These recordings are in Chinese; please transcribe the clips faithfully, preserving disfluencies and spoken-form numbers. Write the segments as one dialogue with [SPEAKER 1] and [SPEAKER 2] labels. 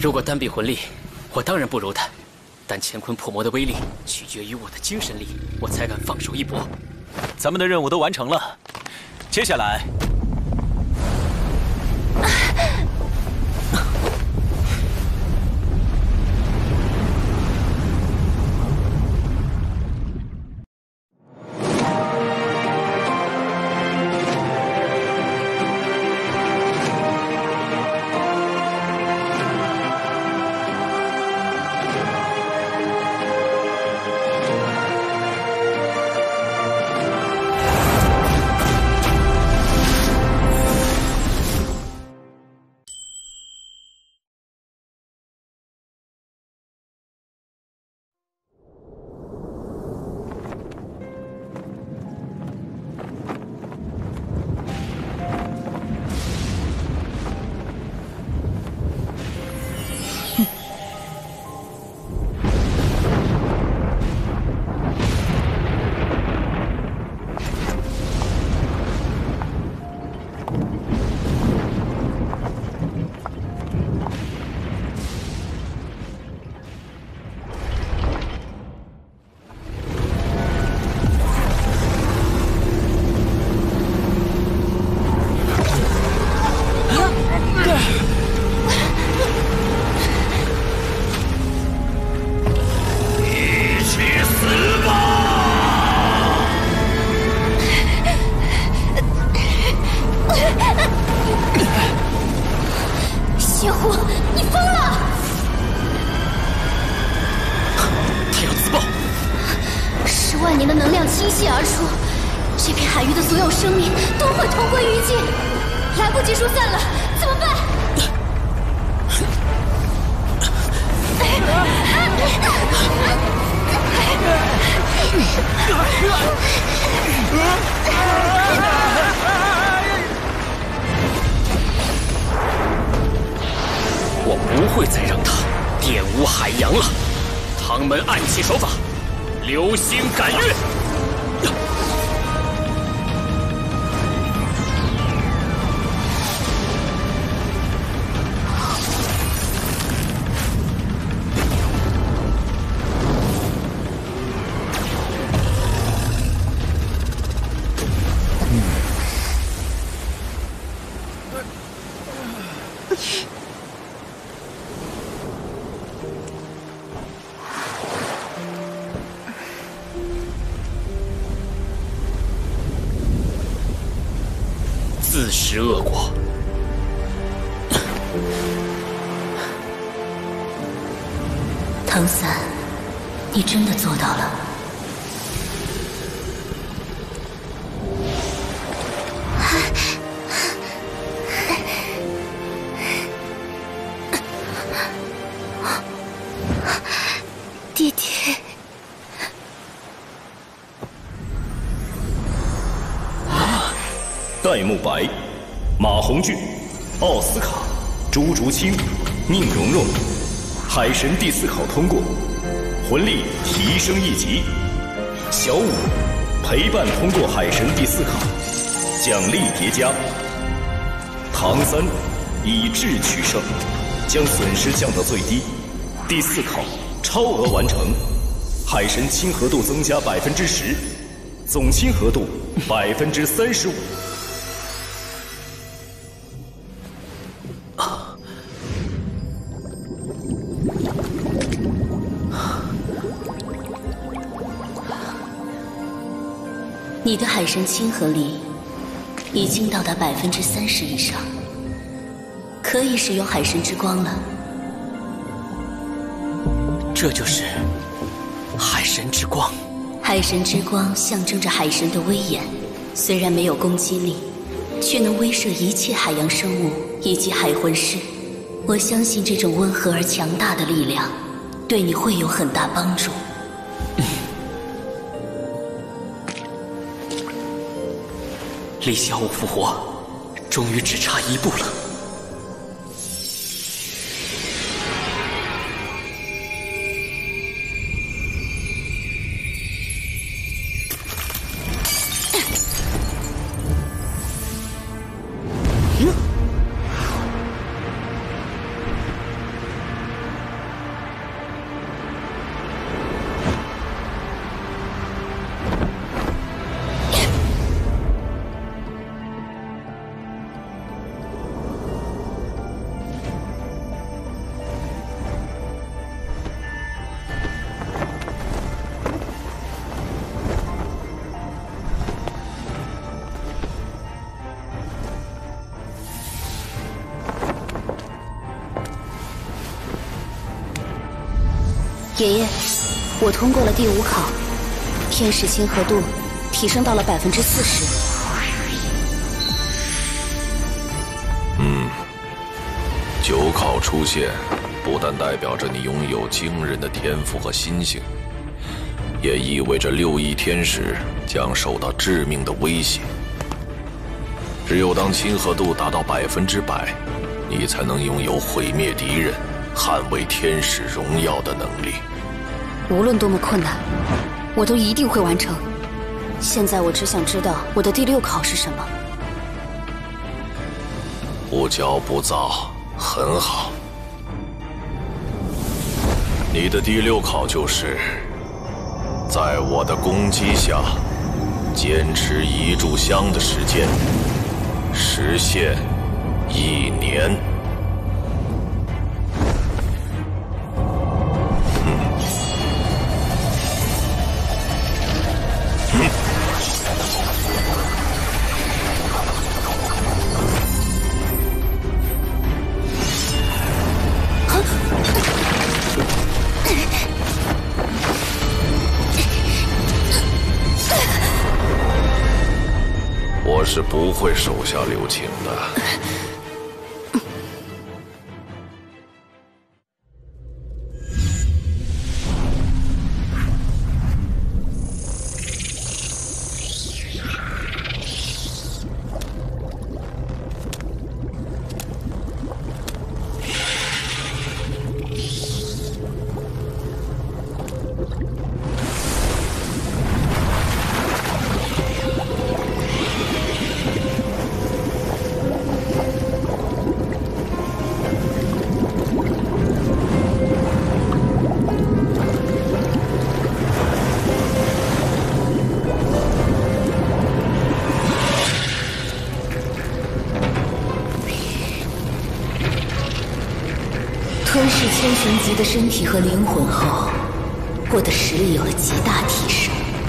[SPEAKER 1] 如果单比魂力，我当然不如他，但乾坤破魔的威力取决于我的精神力，我才敢放手一搏。
[SPEAKER 2] 咱们的任务都完成了，接下来。
[SPEAKER 1] 我不会再让他玷污海洋了。唐门暗器手法，流星赶月。自食恶果。
[SPEAKER 3] 唐三，你真的做到了。弟弟。
[SPEAKER 4] 戴沐白、马红俊、奥斯卡、朱竹清、宁荣荣，海神第四考通过，魂力提升一级。小五陪伴通过海神第四考，奖励叠加。唐三以智取胜，将损失降到最低。第四考超额完成，海神亲和度增加百分之十，总亲和度百分之三十五。
[SPEAKER 3] 你的海神亲和力已经到达百分之三十以上，可以使用海神之光了。
[SPEAKER 1] 这就是海神之光。
[SPEAKER 3] 海神之光象征着海神的威严，虽然没有攻击力，却能威慑一切海洋生物以及海魂师。我相信这种温和而强大的力量，对你会有很大帮助。
[SPEAKER 1] 离小五复活，终于只差一步了。
[SPEAKER 3] 爷爷，我通过了第五考，天使亲和度提升到了百分之四十。
[SPEAKER 5] 嗯，九考出现，不但代表着你拥有惊人的天赋和心性，也意味着六翼天使将受到致命的威胁。只有当亲和度达到百分之百，你才能拥有毁灭敌人、捍卫天使荣耀的能力。
[SPEAKER 3] 无论多么困难，我都一定会完成。现在我只想知道我的第六考是什么。
[SPEAKER 5] 不骄不躁，很好。你的第六考就是，在我的攻击下，坚持一炷香的时间，实现一年。我是不会手下留情的。
[SPEAKER 3] 吞噬千寻级的身体和灵魂后，我的实力有了极大提升。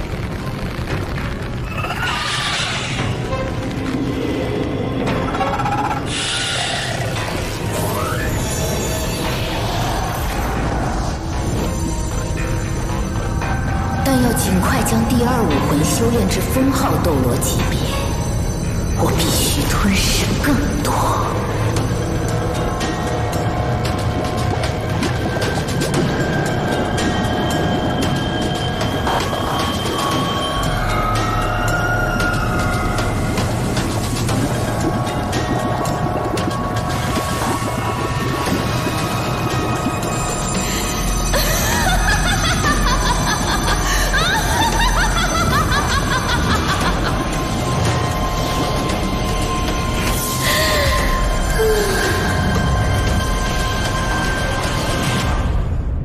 [SPEAKER 3] 但要尽快将第二武魂修炼至封号斗罗级别，我必须